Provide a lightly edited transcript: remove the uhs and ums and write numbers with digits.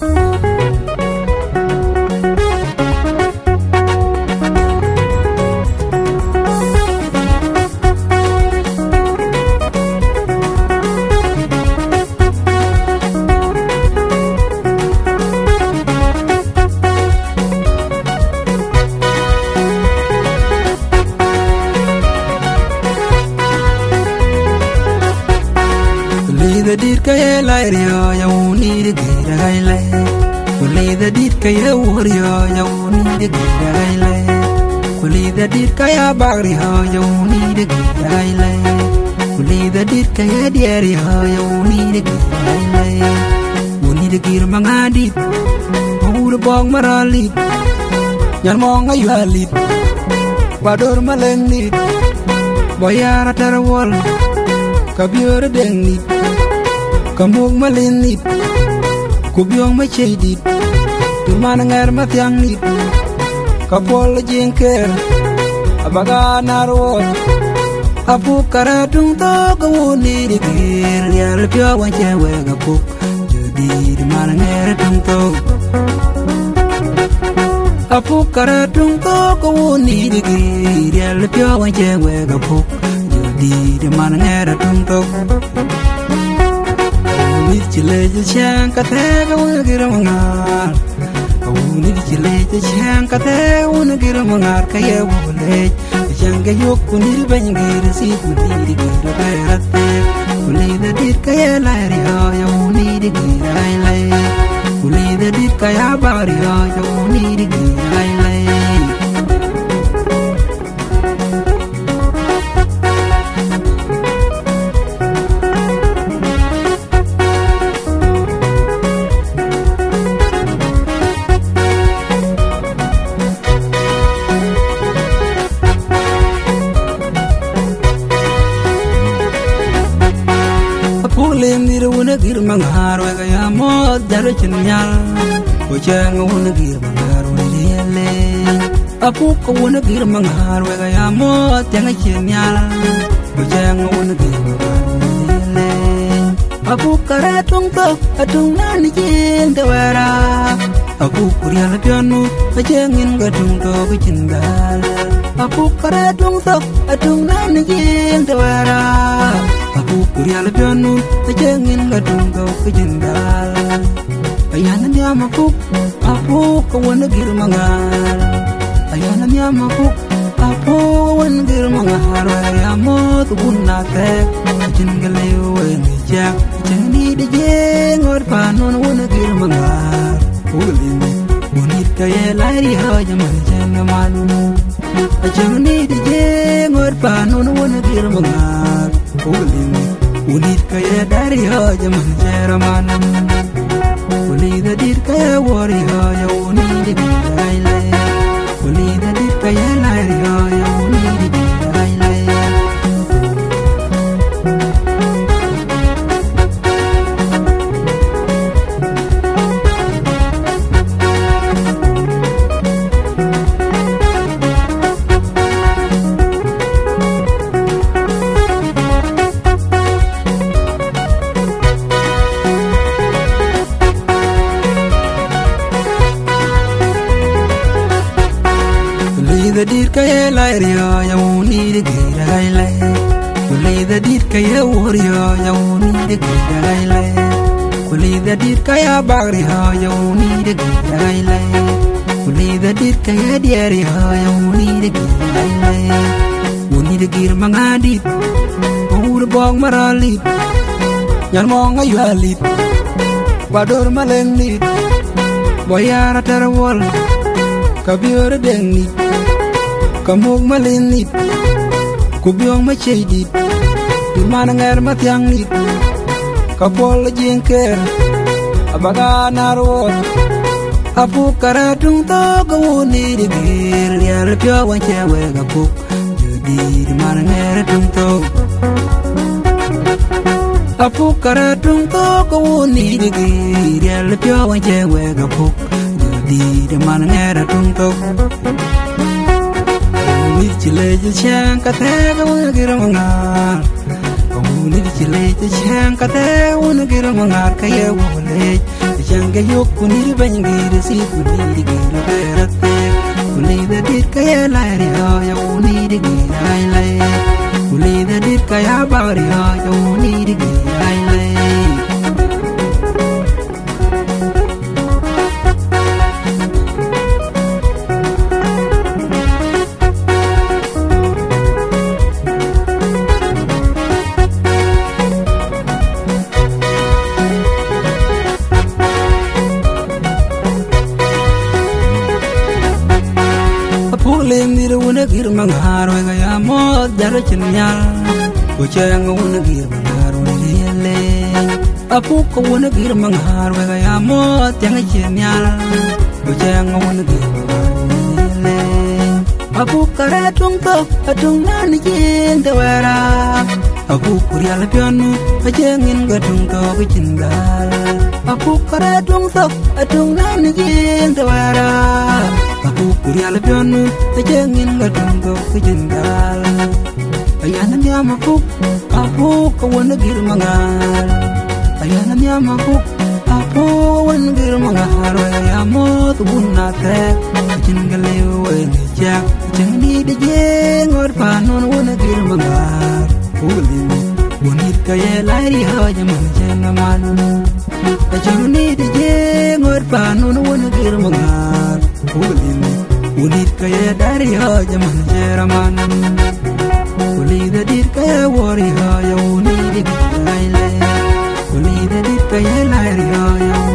the deed kaya lairio ya uni de gira gaile kuli the deed kaya warrior ya uni de gira gaile kuli the deed kaya bagrio ya uni de gira gaile kuli the deed kaya diario ya uni de gira gaile uni de gira mangadi ur bong marali yan mong ayali bador malengni boyara tarawol kabiyor dengni kamung malinit kubyong machedit tumanangar matyangnit kapol jingker abaga narwot apuk karatung to gawuni digir yar pyo wanche wega puk jadi tumanangar tung to apuk karatung to gawuni digir yar pyo wanche wega puk jadi tumanangar tung to chile chang katega una gira mangar uni chile chang katega una gira mangar kaya wole chang ga yok kunir bangir si kunir gira berate uli da dit kaya lari ya uni gira lai uli da dit kaya bari ya uni gira lai una gir mangar wega ya mod daro chinyal o chang una gir mangar wele apuk ko una gir mangar wega ya mod yang chinyal o chang una gir mangar wele apuk kare tung to atung nan jin tawara apuk kurial pianu achengin gadung to kicindal apuk kare tung to atung nan jin tawara apuk kurial pianu achengin gadung to kicindal ayana nyama apuk ko wana gir mangar ayana nyama apuk wana gir mangar ya mot bunna te jingale weni jak jeni de jengor panon wana gir mangar ulini bonit kaya lari ha jaman jengaman jeni de jengor panon wana gir mangar ulini bonit kaya dari ha jaman jeraman uli da dir kaya wari ha ya uni de gaile uli da dir kaya lari ha ya uni de gaile the dir kaya lairio ya uni de gira gaile kuli the dir kaya warrior ya uni de gira gaile kuli the dir kaya bagrio ya uni de gira gaile kuli the dir kaya diario ya uni de gira gaile uni de gir mangadit ur bong marali yan mong ayali bador malengit boyara tarawol kabiyor dengni kamung malinit kubyong machedit tumanangar matyangnit kapol jingker abaga narwot apuk karatung to gawuni digir yar pyo wanche wega puk jadi tumanangar tung to apuk karatung to gawuni digir yar pyo wanche wega puk jadi tumanangar tung to chile chang katega una gira mangar uni chile chang katega una gira mangar kaya wole Janga yok kunir bangir si kunir gira berate kuli da dit kaya lari ya kunir gira lai kuli da dit kaya bari ya kunir gira lai Lendir wuna gir mangar wega ya mo daro chinyal Kuchang wuna gir mangar wuna yele Apuk wuna gir mangar wega ya mo tiang chinyal Kuchang wuna gir mangar wuna yele Apuk kare tung tok atung nani jing tawara Apuk kurial pionu ajengin gatung tok cindal Apuk kare tung tok atung nani jing tawara Aku kurial pionu ajengin gatung tok cindal Ayana nyama apuk kawan gir mangar Ayana nyama apuk kawan gir mangar Ayamo tubuna tek cingale wenejak Jangi de jengor panon wana gir mangar Ulin bonit kaya lari haja manjana manu Jangi de jengor panon wana gir mangar Ulin bonit kaya dari haja manjana manu Ulida dir kaya wari haja unidi giraile Ulida dir kaya lari haja